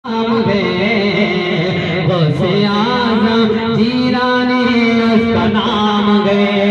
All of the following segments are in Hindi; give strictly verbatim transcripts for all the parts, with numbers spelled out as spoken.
गौसे आज़म जीलानी उसका नाम गए।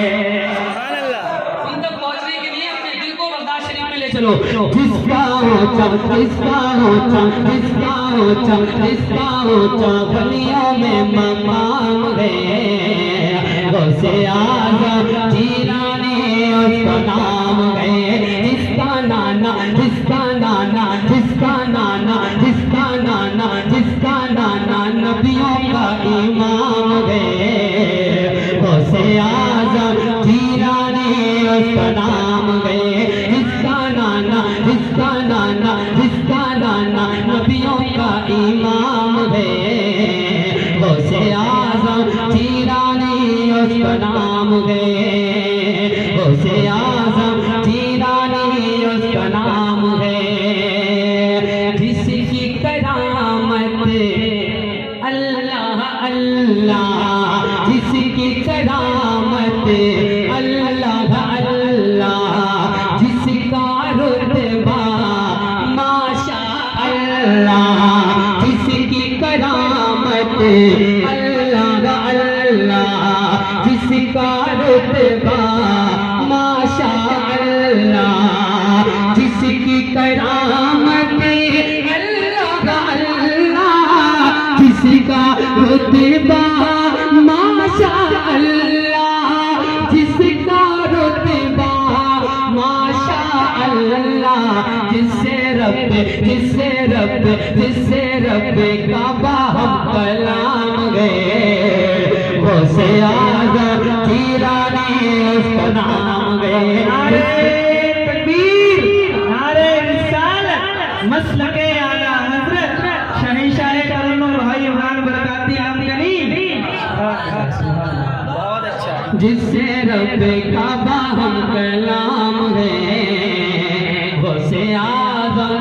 उन तक पहुंचने के लिए अपने दिल को बगदाद शरीफ में ले चलो। जिसका ऊंचा जिसका ऊंचा जिसका ऊंचा जिसका ऊंचा बलियों में मकाम गए। गौसे आज़म जीलानी उसका नाम गए। जिसका नाना जिसका नाना जिसका नाना जिसका नाना जिसका नाना नबियों का इमाम गए। गौसे आज़म जीलानी उसका नाम गए। जिसका नाना जिसका नाना जिसका नाना नबियों का इमाम गए। गौसे आज़म जीलानी उसका नाम गए। गौसे आज़म जीलानी उसका नाम है। जिसकी करामत अल्लाह अल्लाह जिसकी करामत अल्लाह अल्लाह जिसका रुतबा माशा अल्लाह जिसकी करामत अल्लाह अल्लाह जिसका रुतबा माशा अल्लाह जिसकी करामत अल्लाह अल्लाह जिसका रुतबा माशा अल्लाह जिसका रुतबा माशा अल्लाह जिससे रब जिससे रब जिससे रब काबा हम कलाम गए। गौसे आज़म जीलानी उसका नाम गए। मसलके आला हज़रत शहंशाह करनो भाई इमरान बरकाती आमगनी। बहुत अच्छा। जिससे रब काबा हम कलाम गए। गौसे आज़म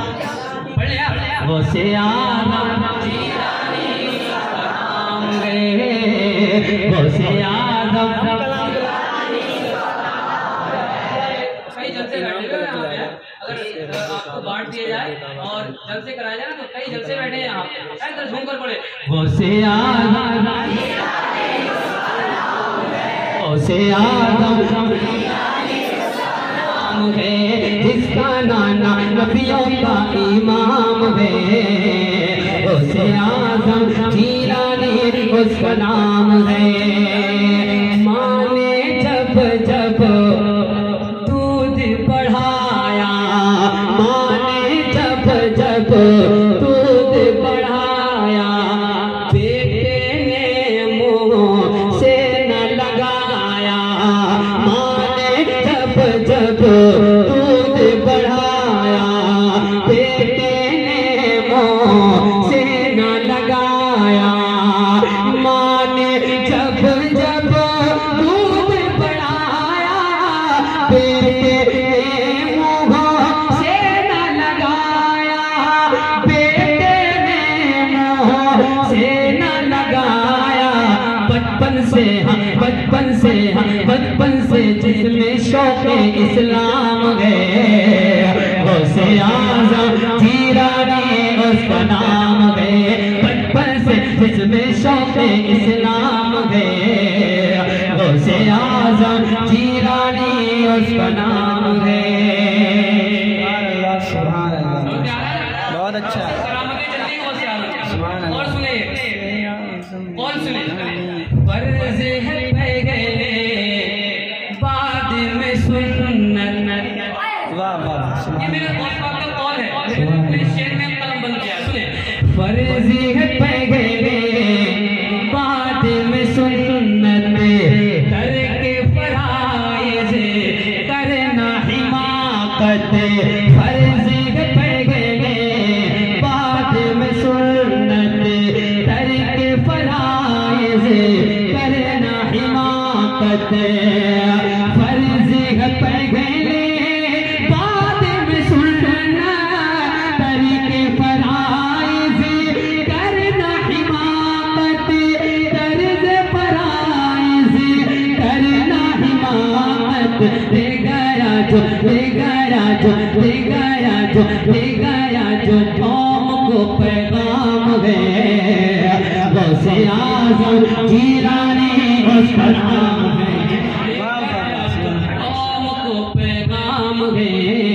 गौसे आज़म जीलानी उसका नाम गए। गौसे आज़म सही जलसे बैठे अगर आपको बांट दिया जाए और जलसे कराया जाए ना तो कई जलसे बैठे हैं यहाँ पे झूम कर बोले गौसे आज़म गौसे आज़म है। जिसका नाना नबियों का इमाम है। गौसे आज़म जीलानी उसका नाम है। माने जब जब दूध बढ़ाया माने जब जब दूध बढ़ाया बेटे ने मुँह से न लगाया। माने जब जब दूध बढ़ाया बेटे ने मुँह से न लगाया। माने जब जब दूध बढ़ाया बेटे ने मुँह से न लगाया। बेटे ने मुँह से न लगाया। बचपन से हम बचपन से हम बचपन से जिसमें शौक़े इस्लाम गए। गौसे आज़म जीलानी उसका नाम गए। बचपन से जिसमें शौक़े इस्लाम गए। गौसे आज़म जीलानी उसका नाम गए। बहुत अच्छा। और सुने और सुने फर्ज है पैगले बाद में सुन्नत। वाह वाह। ये मेरा बहुत का कॉल है। मेरे शेर में कलम बन गया। सुने फर्ज है पैगले बाद में सुन्नत करके फराइज़ करना हिमाकत। फर्ज है पैगले बाद में सुन्नत करके फराइज़ करना हिमाकत। फर्ज है पैगले बाद में सुन्नत करके फराइज़ करना हिमाकत। कर्ज फराइज़ करना हिमाकत। दे गया जो दे गया जो दे गया जो दे गया जो कौम को पैगाम है, गौसे आज़म जीलानी उसका नाम है। कौम को पैगाम है,